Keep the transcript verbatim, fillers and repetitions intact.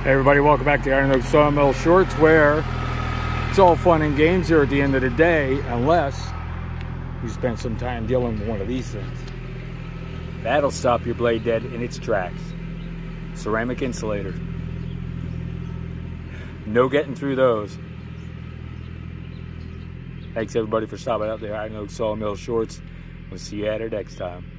Hey everybody, welcome back to Iron Oak Sawmill Shorts, where it's all fun and games here at the end of the day, unless you spend some time dealing with one of these things. That'll stop your blade dead in its tracks. Ceramic insulator. No getting through those. Thanks everybody for stopping out there. Iron Oak Sawmill Shorts. We'll see you at it next time.